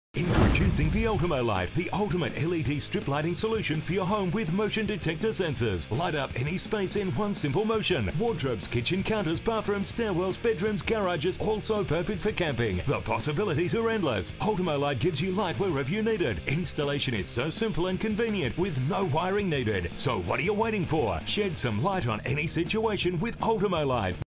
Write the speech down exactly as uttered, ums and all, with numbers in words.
Introducing the ULTIMO Light, the ultimate L E D strip lighting solution for your home with motion detector sensors. Light up any space in one simple motion. Wardrobes, kitchen counters, bathrooms, stairwells, bedrooms, garages, also perfect for camping. The possibilities are endless. ULTIMO Light gives you light wherever you need it. Installation is so simple and convenient with no wiring needed. So what are you waiting for? Shed some light on any situation with ULTIMO Light.